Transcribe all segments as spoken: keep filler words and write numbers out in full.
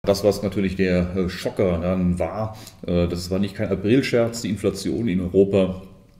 Das, was natürlich der äh, Schocker dann war, äh, das war nicht kein Aprilscherz, die Inflation in Europa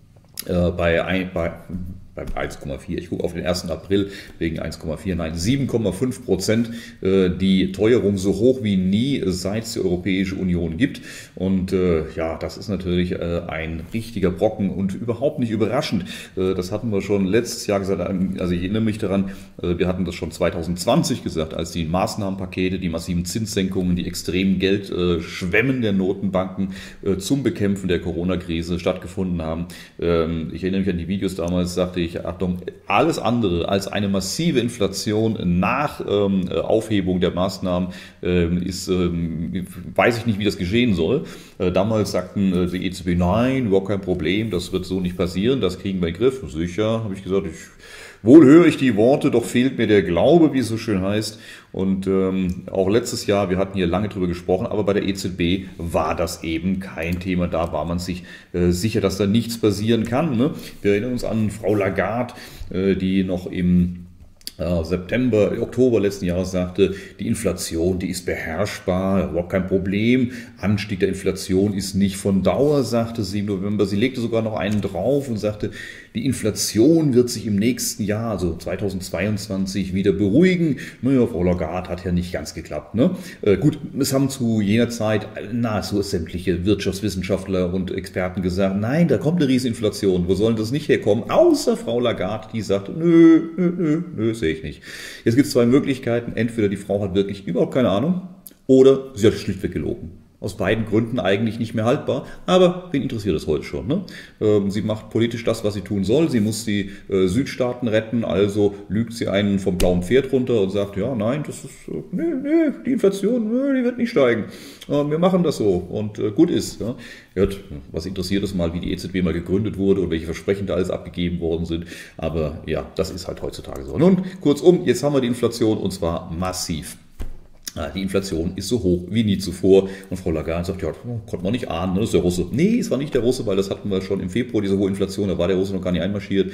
äh, bei, ein, bei beim eins Komma vier. Ich gucke auf den ersten April wegen eins Komma vier, nein, sieben Komma fünf Prozent. Äh, die Teuerung so hoch wie nie, seit es die Europäische Union gibt. Und äh, ja, das ist natürlich äh, ein richtiger Brocken und überhaupt nicht überraschend. Äh, das hatten wir schon letztes Jahr gesagt, also ich erinnere mich daran, äh, wir hatten das schon zwanzig zwanzig gesagt, als die Maßnahmenpakete, die massiven Zinssenkungen, die extremen Geldschwemmen der Notenbanken äh, zum Bekämpfen der Corona-Krise stattgefunden haben. Ähm, ich erinnere mich an die Videos damals, sagte ich, Achtung, alles andere als eine massive Inflation nach ähm, Aufhebung der Maßnahmen ähm, ist, ähm, weiß ich nicht, wie das geschehen soll. Äh, damals sagten äh, die E Z B, nein, überhaupt kein Problem, das wird so nicht passieren, das kriegen wir in den Griff. Sicher, habe ich gesagt, ich wohl höre ich die Worte, doch fehlt mir der Glaube, wie es so schön heißt. Und ähm, auch letztes Jahr, wir hatten hier lange drüber gesprochen, aber bei der E Z B war das eben kein Thema. Da war man sich äh, sicher, dass da nichts passieren kann. Ne? Wir erinnern uns an Frau Lagarde, äh, die noch im September, Oktober letzten Jahres sagte, die Inflation, die ist beherrschbar, überhaupt kein Problem. Anstieg der Inflation ist nicht von Dauer, sagte sie im November. Sie legte sogar noch einen drauf und sagte, die Inflation wird sich im nächsten Jahr, also zweitausendzweiundzwanzig, wieder beruhigen. Naja, Frau Lagarde hat ja nicht ganz geklappt. Ne? Äh, gut, es haben zu jener Zeit nahezu sämtliche Wirtschaftswissenschaftler und Experten gesagt, nein, da kommt eine Rieseninflation. Wo soll das nicht herkommen? Außer Frau Lagarde, die sagte, nö, nö, nö, nö, sehe ich nicht. Jetzt gibt es zwei Möglichkeiten. Entweder die Frau hat wirklich überhaupt keine Ahnung oder sie hat schlichtweg gelogen. Aus beiden Gründen eigentlich nicht mehr haltbar, aber wen interessiert das heute schon? Ne? Ähm, sie macht politisch das, was sie tun soll. Sie muss die äh, Südstaaten retten, also lügt sie einen vom blauen Pferd runter und sagt, ja, nein, das ist, äh, nee, nee, die Inflation, nee, die wird nicht steigen. Äh, wir machen das so und äh, gut ist. Ja? Hört, was interessiert es mal, wie die E Z B mal gegründet wurde und welche Versprechen da alles abgegeben worden sind. Aber ja, das ist halt heutzutage so. Nun, kurzum, jetzt haben wir die Inflation und zwar massiv. Die Inflation ist so hoch wie nie zuvor. Und Frau Lagarde sagt, ja, konnte man nicht ahnen, ne? Das ist der Russe. Nee, es war nicht der Russe, weil das hatten wir schon im Februar, diese hohe Inflation, da war der Russe noch gar nicht einmarschiert.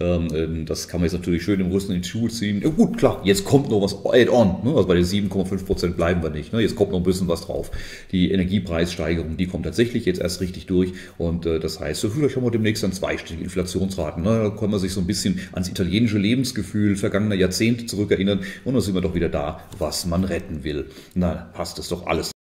Das kann man jetzt natürlich schön im Russen in die Schuhe ziehen. Ja, gut, klar, jetzt kommt noch was add-on. Ne? Also bei den sieben Komma fünf Prozent bleiben wir nicht. Ne? Jetzt kommt noch ein bisschen was drauf. Die Energiepreissteigerung, die kommt tatsächlich jetzt erst richtig durch. Und das heißt, so vielleicht haben wir demnächst dann zweistellige Inflationsraten. Ne? Da kann man sich so ein bisschen ans italienische Lebensgefühl vergangener Jahrzehnte zurückerinnern. Und dann sind wir doch wieder da, was man retten will. Na, passt es doch alles.